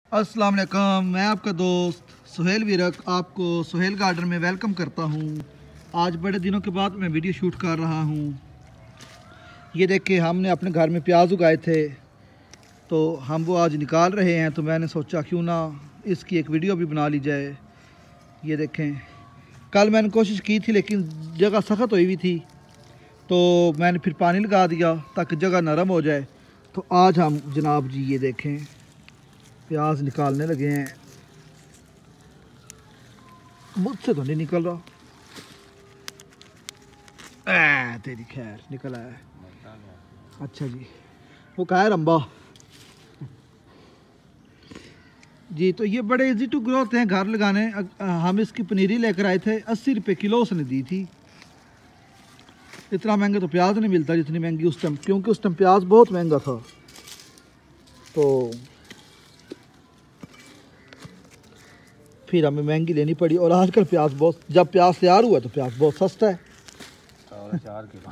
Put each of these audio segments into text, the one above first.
अस्सलाम वालेकुम, मैं आपका दोस्त सुहेल विरक आपको सुहेल गार्डन में वेलकम करता हूँ। आज बड़े दिनों के बाद मैं वीडियो शूट कर रहा हूँ। ये देखिए, हमने अपने घर में प्याज उगाए थे तो हम वो आज निकाल रहे हैं, तो मैंने सोचा क्यों ना इसकी एक वीडियो भी बना ली जाए। ये देखें, कल मैंने कोशिश की थी लेकिन जगह सख्त हुई हुई थी, तो मैंने फिर पानी लगा दिया ताकि जगह नरम हो जाए। तो आज हम जनाब जी ये देखें प्याज निकालने लगे हैं। मुझसे तो नहीं निकल रहा। तेरी खैर निकल आया। अच्छा जी, वो कहा है रंबा जी। तो ये बड़े इजी टू ग्रोथ हैं घर लगाने। हम इसकी पनीरी लेकर आए थे, 80 रुपये किलो उसने दी थी। इतना महंगा तो प्याज नहीं मिलता जितनी महंगी उस टाइम, क्योंकि उस टाइम प्याज बहुत महंगा था। तो फिर हमें महंगी लेनी पड़ी। और आजकल प्याज बहुत, जब प्याज तैयार हुआ तो प्याज बहुत सस्ता है। 4 किलो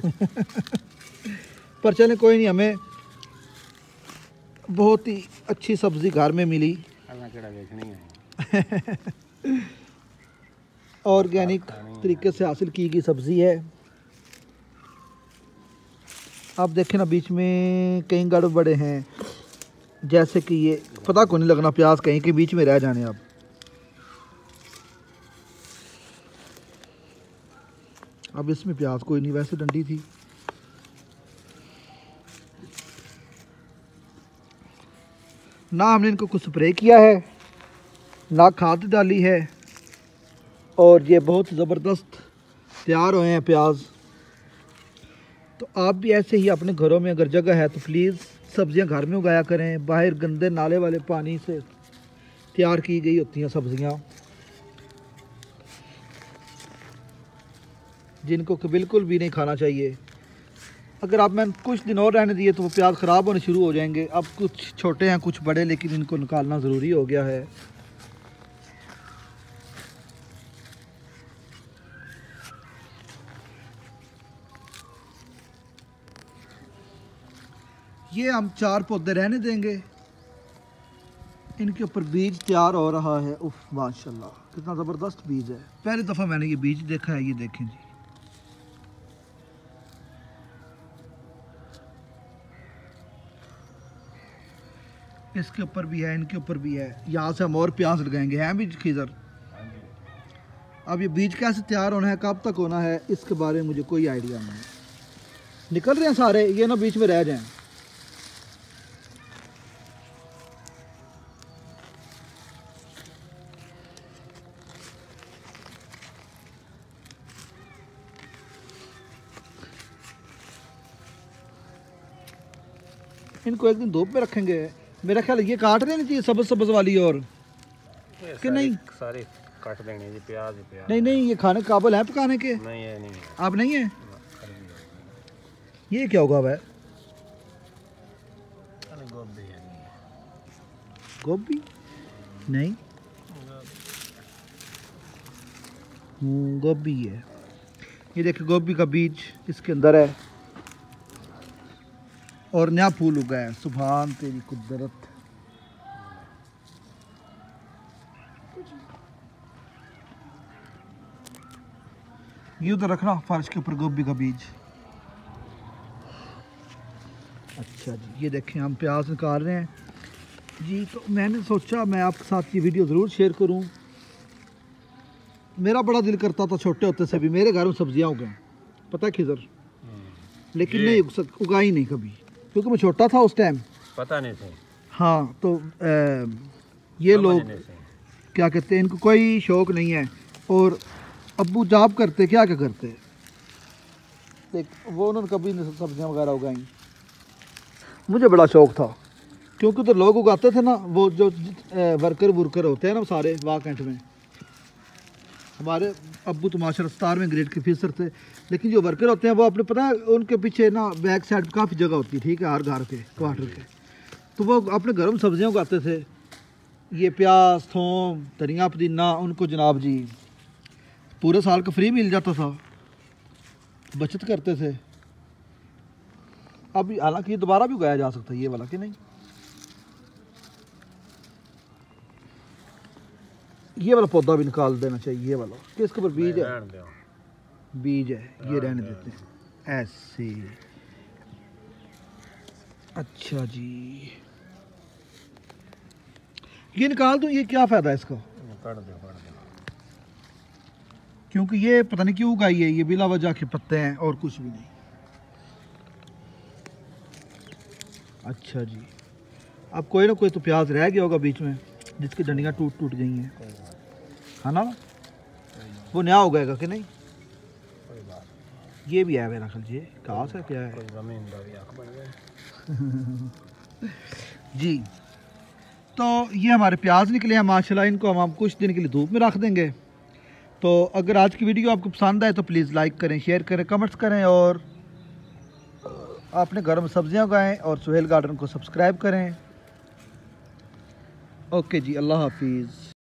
पर चले कोई नहीं, हमें बहुत ही अच्छी सब्ज़ी घर में मिली। ऑर्गेनिक तरीके से हासिल की गई सब्ज़ी है। आप देखें ना, बीच में कई गड़बड़े हैं, जैसे कि ये पता को नहीं लगना प्याज कहीं के बीच में रह जाने। अब इसमें प्याज कोई नहीं, वैसे डंडी थी। ना हमने इनको कुछ स्प्रे किया है, ना खाद डाली है, और ये बहुत ज़बरदस्त तैयार हुए हैं प्याज। तो आप भी ऐसे ही अपने घरों में अगर जगह है तो प्लीज़ सब्जियां घर में उगाया करें। बाहर गंदे नाले वाले पानी से तैयार की गई होती हैं सब्जियां, जिनको कि बिल्कुल भी नहीं खाना चाहिए। अगर आप मैंने कुछ दिन और रहने दिए तो वो प्याज ख़राब होने शुरू हो जाएंगे। अब कुछ छोटे हैं कुछ बड़े, लेकिन इनको निकालना ज़रूरी हो गया है। ये हम 4 पौधे रहने देंगे। इनके ऊपर बीज तैयार हो रहा है। उफ माशाल्लाह, कितना ज़बरदस्त बीज है। पहली दफ़ा मैंने ये बीज देखा है। ये देखें जी, इसके ऊपर भी है, इनके ऊपर भी है। यहाँ से हम और प्याज लगाएंगे, हैं बीज खीजर। अब ये बीज कैसे तैयार होना है, कब तक होना है, इसके बारे में मुझे कोई आइडिया नहीं। निकल रहे हैं सारे, ये ना बीच में रह जाएं। इनको एक दिन धूप में रखेंगे। मेरा ख्याल ये काट देनी चाहिए सब्ज सब्ज वाली, और कि नहीं सारे काट देंगे जी। प्याज नहीं नहीं, ये खाने काबिल है पकाने के? नहीं है, नहीं है। आप नहीं है? ये क्या होगा? वह गोभी है, गोभी नहीं, गोभी है। ये देखिए, गोभी का बीज इसके अंदर है और नया फूल उगा है। सुभान तेरी कुदरत। ये उधर रखना फर्श के ऊपर गोभी का बीज। अच्छा जी, ये देखें हम प्याज निकाल रहे हैं जी। तो मैंने सोचा मैं आपके साथ ये वीडियो ज़रूर शेयर करूं। मेरा बड़ा दिल करता था छोटे होते से भी मेरे घर में सब्जियां उगाएं, पता है खिजर, लेकिन नहीं उगाई नहीं कभी, क्योंकि मैं छोटा था उस टाइम, पता नहीं था। हाँ, तो ये लोग क्या कहते हैं, इनको कोई शौक़ नहीं है। और अब्बू जॉब करते, क्या क्या करते, देख वो उन्होंने कभी नहीं सब्जियां वगैरह उगाई। मुझे बड़ा शौक़ था, क्योंकि तो लोग उगाते थे ना, वो जो वर्कर होते हैं ना सारे वाकंट में। हमारे अब्बू तो माशा रफ्तार में ग्रेड के ऑफिसर थे, लेकिन जो वर्कर होते हैं वो अपने, पता है उनके पीछे ना बैक साइड काफ़ी जगह होती है, ठीक है, हर घर के क्वार्टर के, तो वो अपने घर में सब्जियां उगाते थे। ये प्याज, थूम, धनिया, पुदीना, उनको जनाब जी पूरे साल का फ्री मिल जाता था, बचत करते थे। अब हालांकि ये दोबारा भी उगाया जा सकता है ये वाला, कि नहीं। ये वाला पौधा भी निकाल देना चाहिए, ये वाला कि इसके ऊपर बीज है, रहने दो। बीज है, ये रहने देते हैं ऐसे। अच्छा जी, ये निकाल दूं, ये क्या फ़ायदा है इसका? काट दो, काट दो। क्योंकि ये पता नहीं क्यों उगाई है, ये बिला वजह के पत्ते हैं और कुछ भी नहीं। अच्छा जी, अब कोई ना कोई तो प्याज रह गया होगा बीच में जिसकी डंडियाँ टूट टूट गई हैं, कोई बात है ना? नहीं, वो नया उगाएगा कि नहीं? कोई बात ये भी है मेरा ख्याल, ये घास है क्या है? कोई ज़मीन का भी हक बन गया। जी, तो ये हमारे प्याज निकले हैं माशाल्लाह। इनको हम कुछ दिन के लिए धूप में रख देंगे। तो अगर आज की वीडियो आपको पसंद आए तो प्लीज़ लाइक करें, शेयर करें, कमेंट्स करें और अपने घर में सब्जियां उगाएं और सुहेल गार्डन को सब्सक्राइब करें। ओके जी, अल्लाह हाफिज़।